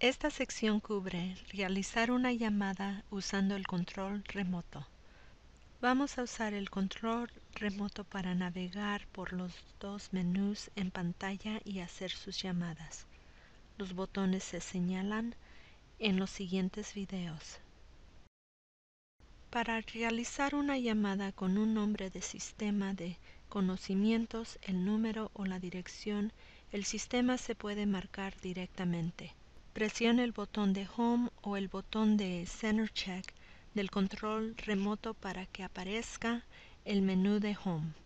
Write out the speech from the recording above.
Esta sección cubre realizar una llamada usando el control remoto. Vamos a usar el control remoto para navegar por los dos menús en pantalla y hacer sus llamadas. Los botones se señalan en los siguientes videos. Para realizar una llamada con un nombre de sistema de conocimientos, el número o la dirección, el sistema se puede marcar directamente. Presione el botón de Home o el botón de Center Check del control remoto para que aparezca el menú de Home.